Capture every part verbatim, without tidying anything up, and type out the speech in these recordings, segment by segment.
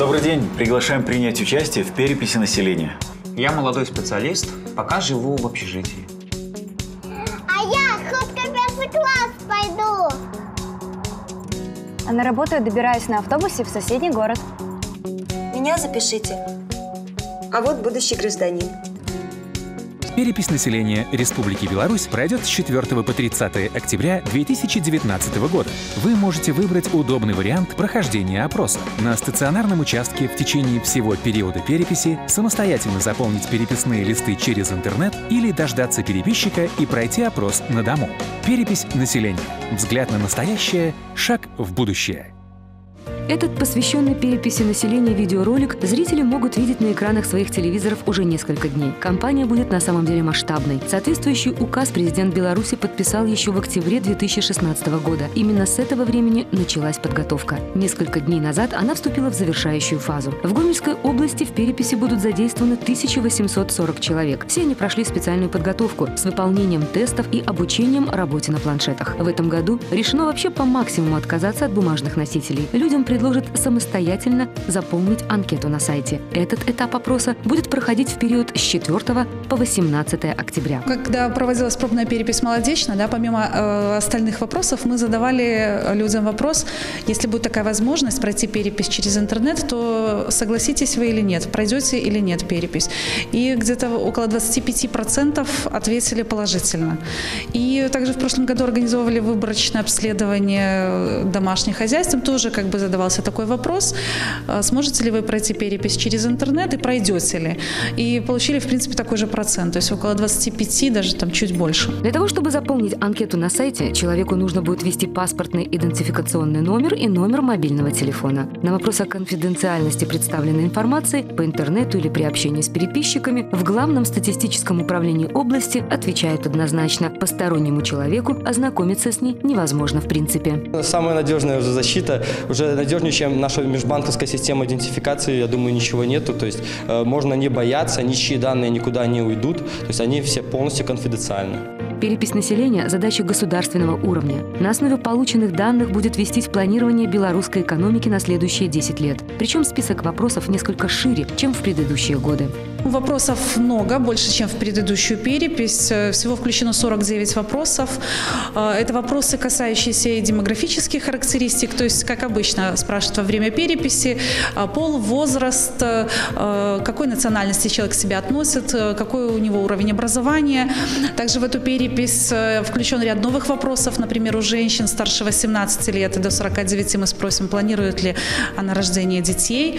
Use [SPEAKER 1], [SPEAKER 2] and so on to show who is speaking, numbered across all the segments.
[SPEAKER 1] Добрый день. Приглашаем принять участие в переписи населения.
[SPEAKER 2] Я молодой специалист, пока живу в общежитии.
[SPEAKER 3] А я хоть в первый класс пойду.
[SPEAKER 4] А на работу я добираюсь на автобусе в соседний город.
[SPEAKER 5] Меня запишите. А вот будущий гражданин.
[SPEAKER 6] Перепись населения Республики Беларусь пройдет с четвёртого по тридцатое октября две тысячи девятнадцатого года. Вы можете выбрать удобный вариант прохождения опроса. На стационарном участке в течение всего периода переписи самостоятельно заполнить переписные листы через интернет или дождаться переписчика и пройти опрос на дому. Перепись населения. Взгляд на настоящее. Шаг в будущее.
[SPEAKER 7] Этот посвященный переписи населения видеоролик зрители могут видеть на экранах своих телевизоров уже несколько дней. Кампания будет на самом деле масштабной. Соответствующий указ президент Беларуси подписал еще в октябре две тысячи шестнадцатого года. Именно с этого времени началась подготовка. Несколько дней назад она вступила в завершающую фазу. В Гомельской области в переписи будут задействованы тысяча восемьсот сорок человек. Все они прошли специальную подготовку с выполнением тестов и обучением работе на планшетах. В этом году решено вообще по максимуму отказаться от бумажных носителей. Людям предложат самостоятельно заполнить анкету на сайте. Этот этап опроса будет проходить в период с четвёртого по восемнадцатое октября.
[SPEAKER 8] Когда проводилась пробная перепись «Молодечно», да, помимо э, остальных вопросов, мы задавали людям вопрос: если будет такая возможность пройти перепись через интернет, то согласитесь вы или нет, пройдете или нет перепись. И где-то около двадцати пяти процентов ответили положительно. И также в прошлом году организовывали выборочное обследование домашних хозяйств, тоже как бы задавался такой вопрос: сможете ли вы пройти перепись через интернет и пройдете ли? И получили, в принципе, такой же процент, то есть около двадцати пяти, даже там чуть больше.
[SPEAKER 7] Для того, чтобы заполнить анкету на сайте, человеку нужно будет ввести паспортный идентификационный номер и номер мобильного телефона. На вопрос о конфиденциальности представленной информации по интернету или при общении с переписчиками в Главном статистическом управлении области отвечают однозначно: постороннему человеку ознакомиться с ней невозможно в принципе.
[SPEAKER 9] Самая надежная уже защита, уже надежнее, чем наша межбанковская система идентификации, я думаю, ничего нету. То есть э, можно не бояться, ничьи данные никуда не уйдут. То есть они все полностью конфиденциальны.
[SPEAKER 7] Перепись населения – задача государственного уровня. На основе полученных данных будет вестись планирование белорусской экономики на следующие десять лет. Причем список вопросов несколько шире, чем в предыдущие годы.
[SPEAKER 8] Вопросов много, больше, чем в предыдущую перепись. Всего включено сорок девять вопросов. Это вопросы, касающиеся и демографических характеристик, то есть, как обычно, спрашивают во время переписи: пол, возраст, какой национальности человек себя относит, какой у него уровень образования. Также в эту перепись включен ряд новых вопросов. Например, у женщин старше восемнадцати лет и до сорока девяти мы спросим, планирует ли она рождение детей.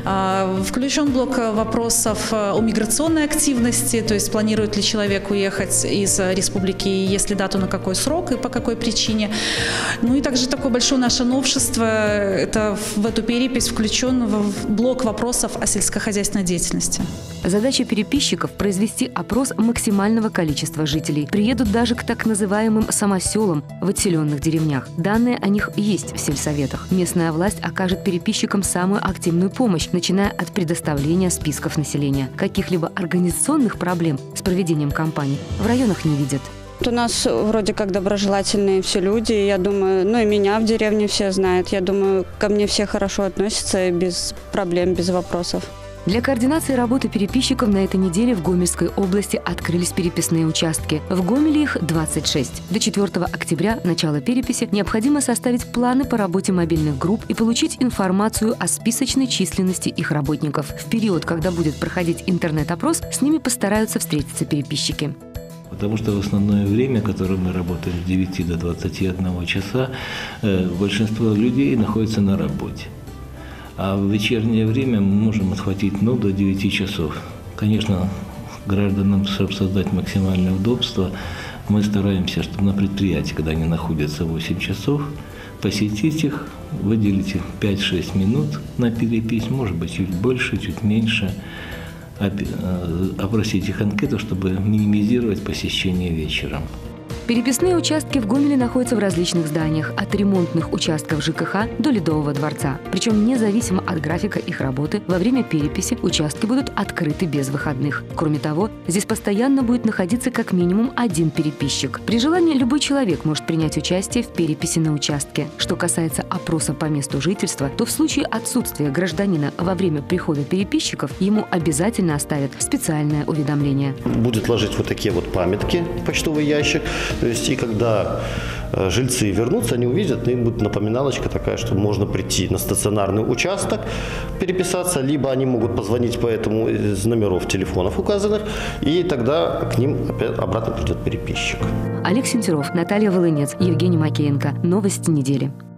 [SPEAKER 8] Включен блок вопросов о миграционной активности, то есть планирует ли человек уехать из республики, и если да, то на какой срок и по какой причине. Ну и также такое большое наше новшество, это в эту перепись включен блок вопросов о сельскохозяйственной деятельности.
[SPEAKER 7] Задача переписчиков – произвести опрос максимального количества жителей. Приедут даже к так называемым самоселам в отселенных деревнях. Данные о них есть в сельсоветах. Местная власть окажет переписчикам самую активную помощь, начиная от предоставления списков населения. Каких-либо организационных проблем с проведением кампании в районах не видят.
[SPEAKER 10] У нас вроде как доброжелательные все люди, я думаю, ну и меня в деревне все знают. Я думаю, ко мне все хорошо относятся, без проблем, без вопросов.
[SPEAKER 7] Для координации работы переписчиков на этой неделе в Гомельской области открылись переписные участки. В Гомеле их двадцать шесть. До четвёртого октября, начала переписи, необходимо составить планы по работе мобильных групп и получить информацию о списочной численности их работников. В период, когда будет проходить интернет-опрос, с ними постараются встретиться переписчики.
[SPEAKER 11] Потому что в основное время, которое мы работаем с девяти до двадцати одного часа, большинство людей находится на работе. А в вечернее время мы можем отхватить ну, до девяти часов. Конечно, гражданам, чтобы создать максимальное удобство, мы стараемся, чтобы на предприятии, когда они находятся восемь часов, посетить их, выделить их пять-шесть минут на перепись, может быть, чуть больше, чуть меньше, опросить их анкету, чтобы минимизировать посещение вечером.
[SPEAKER 7] Переписные участки в Гомеле находятся в различных зданиях, от ремонтных участков ЖКХ до Ледового дворца. Причем независимо от графика их работы, во время переписи участки будут открыты без выходных. Кроме того, здесь постоянно будет находиться как минимум один переписчик. При желании любой человек может принять участие в переписи на участке. Что касается опроса по месту жительства, то в случае отсутствия гражданина во время прихода переписчиков ему обязательно оставят специальное уведомление.
[SPEAKER 12] Будет ложить вот такие вот памятки в почтовый ящик. То есть и когда жильцы вернутся, они увидят, и им будет напоминалочка такая, что можно прийти на стационарный участок, переписаться, либо они могут позвонить по этому из номеров телефонов указанных, и тогда к ним опять обратно придет переписчик.
[SPEAKER 7] Олег Сентеров, Наталья Волынец, Евгений Макеенко. Новости недели.